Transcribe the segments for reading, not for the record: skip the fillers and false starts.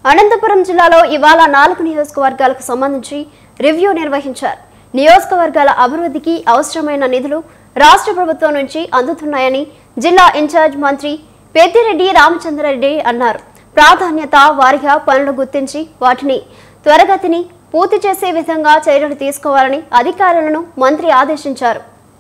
అనంతపురం జిల్లాలో ఇవాళ 4 నియోజకవర్గాలకు సంబంధించి రివ్యూ నిర్వహించారు. నియోజకవర్గాల అభివృద్ధికి అవసరమైన నిధులు రాష్ట్ర ప్రభుత్వం నుంచి అందుతున్నాయని జిల్లా ఇన్ఛార్జ్ మంత్రి పెద్దిరెడ్డి రామచంద్రారెడ్డి అన్నారు. ప్రాధాన్యత వారీగా పనులు గుర్తించి వాటిని త్వరగతిని పూర్తి చేసే విధంగా చర్యలు తీసుకోవాలని అధికారులను మంత్రి ఆదేశించారు.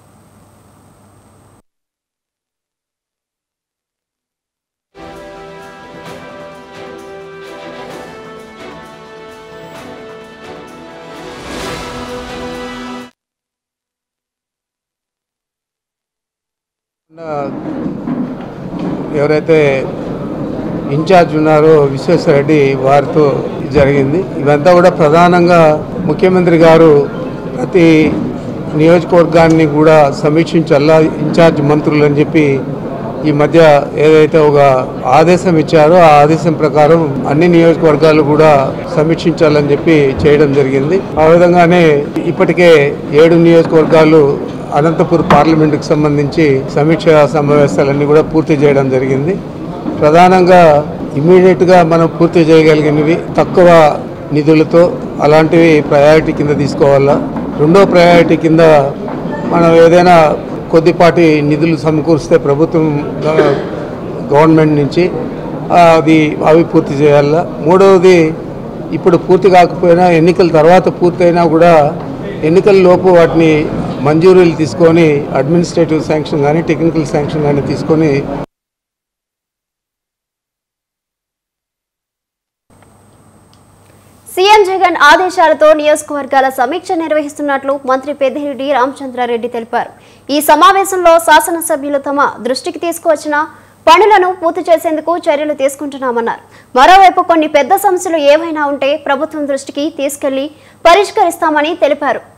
ఎవరైతే ఇన్ఛార్జ్ ఉన్నారో విశ్వేశ్వరరెడ్డి వారితో జరిగింది. ఇవంతా కూడా ప్రధానంగా ముఖ్యమంత్రి గారు ప్రతి నియోజకవర్గాన్ని కూడా సమీక్షించాలా ఇన్ఛార్జ్ మంత్రులు అని చెప్పి ఈ మధ్య ఏదైతే ఒక ఆదేశం ఇచ్చారో ఆ ఆదేశం ప్రకారం అన్ని నియోజకవర్గాలు కూడా సమీక్షించాలని చెప్పి చేయడం జరిగింది. ఆ విధంగానే ఇప్పటికే 7 నియోజకవర్గాలు అనంతపూర్ పార్లమెంటుకు సంబంధించి సమీక్ష సమావేశాలన్నీ కూడా పూర్తి చేయడం జరిగింది. ప్రధానంగా ఇమీడియట్గా మనం పూర్తి చేయగలిగినవి తక్కువ నిధులతో అలాంటివి ప్రయారిటీ కింద తీసుకోవాలా. రెండో ప్రయారిటీ కింద మనం ఏదైనా కొద్దిపాటి నిధులు సమకూరిస్తే ప్రభుత్వం గవర్నమెంట్ నుంచి అవి పూర్తి చేయాలా. మూడవది ఇప్పుడు పూర్తి కాకపోయినా ఎన్నికల తర్వాత పూర్తయినా కూడా ఎన్నికల లోపు వాటిని మంజూరీలు తీసుకొని అడ్మినిస్ట్రేటివ్ శాంక్షన్ కానీ టెక్నికల్ శాంక్షన్ కానీ తీసుకొని సీఎం జగన్ ఆదేశాలతో నియోజకవర్గాల సమీక్ష నిర్వహిస్తున్నట్లు మంత్రి పెద్దిరెడ్డి రామచంద్రారెడ్డి తెలిపారు. ఈ సమావేశంలో శాసనసభ్యులు తమ దృష్టికి తీసుకువచ్చిన పనులను పూర్తి చేసేందుకు చర్యలు తీసుకుంటున్నామన్నారు. మరోవైపు కొన్ని పెద్ద సమస్యలు ఏవైనా ఉంటే ప్రభుత్వం దృష్టికి తీసుకెళ్లి పరిష్కరిస్తామని తెలిపారు.